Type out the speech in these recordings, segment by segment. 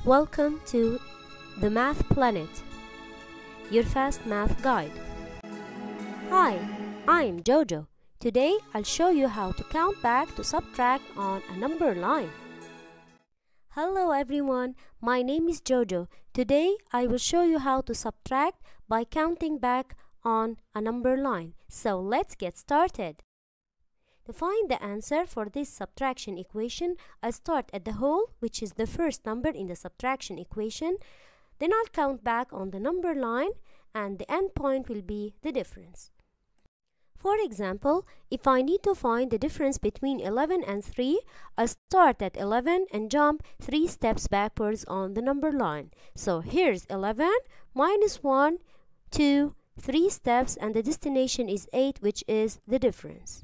Welcome to the Math Planet, your fast math guide. Hi, I'm Jojo. Today I'll show you how to count back to subtract on a number line. Hello everyone, my name is Jojo. Today I will show you how to subtract by counting back on a number line. So let's get started. To find the answer for this subtraction equation, I'll start at the whole, which is the first number in the subtraction equation. Then I'll count back on the number line and the end point will be the difference. For example, if I need to find the difference between 11 and 3, I'll start at 11 and jump 3 steps backwards on the number line. So here's 11 minus 1, 2, 3 steps, and the destination is 8, which is the difference.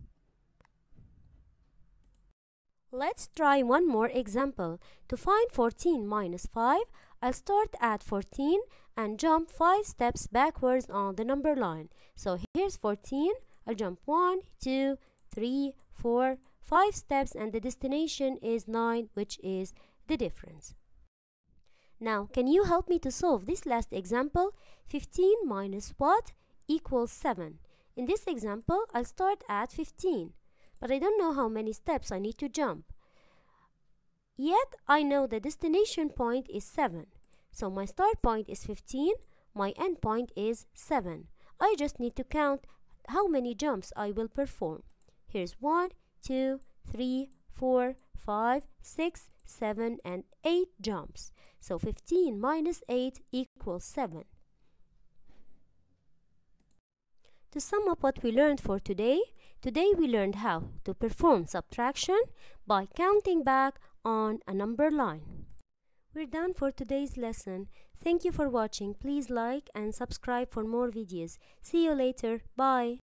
Let's try one more example. To find 14 minus 5, I'll start at 14 and jump 5 steps backwards on the number line. So here's 14, I'll jump 1, 2, 3, 4, 5 steps, and the destination is 9, which is the difference. Now, can you help me to solve this last example? 15 minus what equals 7. In this example, I'll start at 15. But I don't know how many steps I need to jump. Yet I know the destination point is 7. So my start point is 15, my end point is 7. I just need to count how many jumps I will perform. Here's 1, 2, 3, 4, 5, 6, 7, and 8 jumps. So 15 minus 8 equals 7. To sum up what we learned for today we learned how to perform subtraction by counting back on a number line. We're done for today's lesson. Thank you for watching. Please like and subscribe for more videos. See you later. Bye.